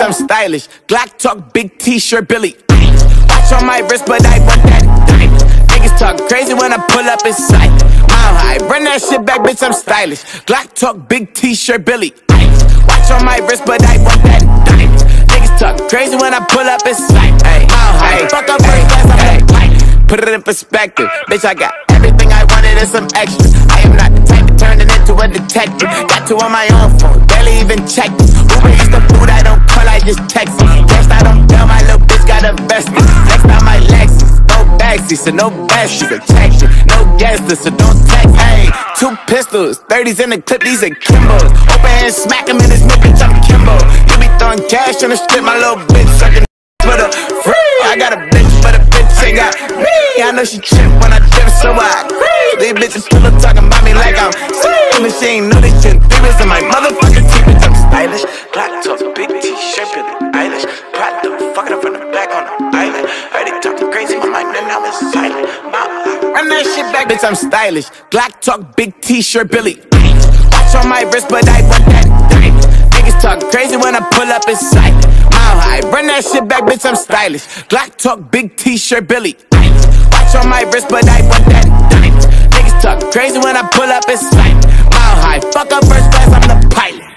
bitch, I'm stylish. Glock talk, big t-shirt, Billy. Watch on my wrist, but I want that diamond. Niggas talk crazy when I pull up in sight. Mile high, run that shit back, bitch, I'm stylish. Glock talk, big t-shirt, Billy. Watch on my wrist, but I want that diamond. Niggas talk crazy when I pull up in sight. Mile high, fuck up first class, I'm the put it in perspective, bitch, I got everything I wanted and some extra. I am not the type to turn it into a detective. Got two on my own phone, barely even check it. Uber eats the food, I don't call, I just text it. Guess I don't tell, my little bitch got a vested. Next time my Lexus, no backseat, so no bestie. Protection, no guest list, so don't text. Hey, 2 pistols, 30s in the clip, these are Kimbos. Open hand, smack him in his nip, bitch, I'm Kimbo. You be throwing cash on the strip, my little bitch sucking for the free. I got a bitch, but a bitch ain't got me. I know she chip when I dip, so I agree. These bitches still talking about me like I'm same. And she ain't know this shit. 3 in my motherfucking teeth, bitch, I'm stylish. Black top, big t-shirt, Billie Eilish. Proud of fucking up from the back on the island. Heard it talking crazy, my mind and now it's silent. Run that shit back, bitch, I'm stylish. Glock talk, big t-shirt, Billy. Watch on my wrist, but I want that diamond. Niggas talk crazy when I pull up in sight. Mile high, run that shit back, bitch, I'm stylish. Glock talk, big t-shirt, Billy. Watch on my wrist, but I want that diamond. Niggas talk crazy when I pull up in sight. Mile high, fuck up first class, I'm the pilot.